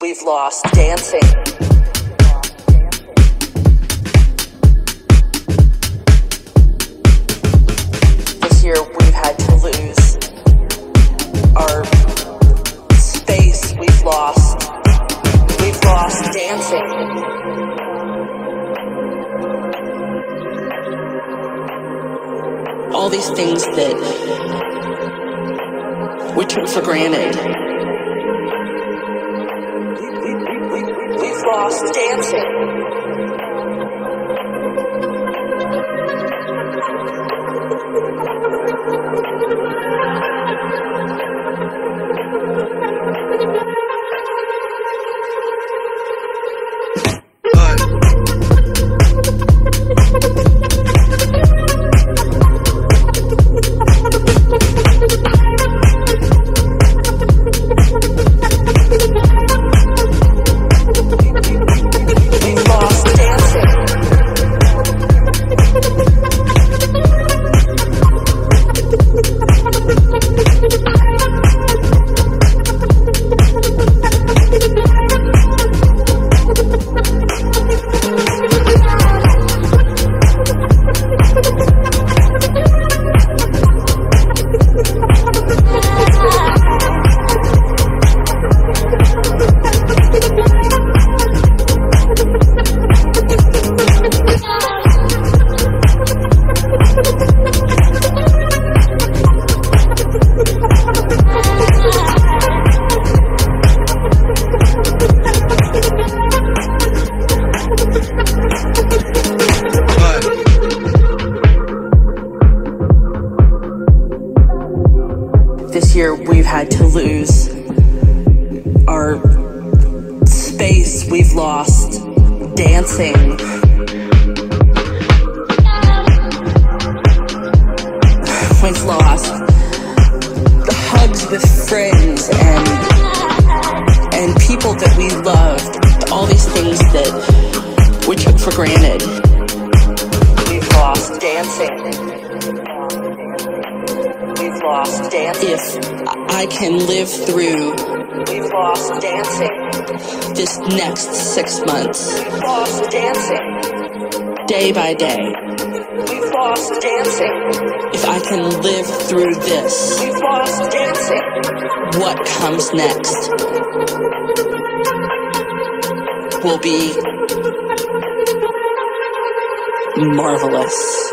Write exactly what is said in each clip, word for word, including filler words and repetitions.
we've lost dancing. This year we've had to lose our space. We've lost. We've lost dancing. All these things that we took for granted. We, we, we, we've lost dancing. This year we've had to lose our space. We've lost dancing. We've lost the hugs with friends and and people that we loved. All these things that we took for granted. We've lost dancing. We've lost dancing. If I can live through We've lost dancing. This next six months. We've lost dancing. Day by day. We've lost dancing. If I can live through this. We've lost dancing. What comes next will be marvelous.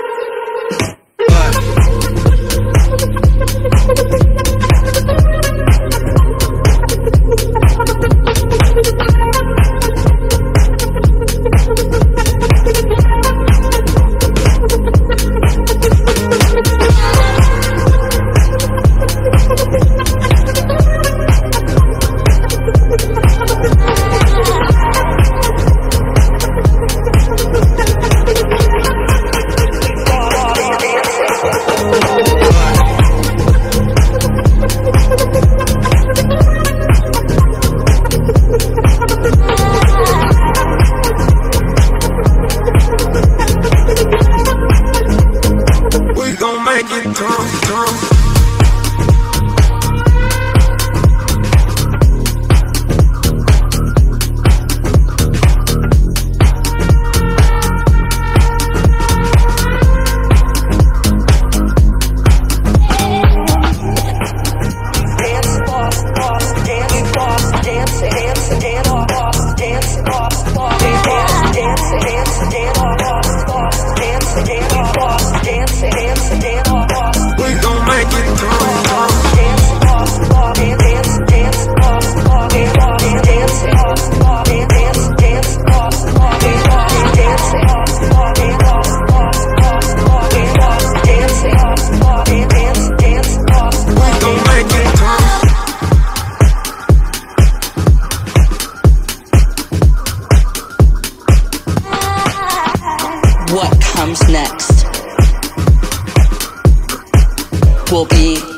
What comes next will be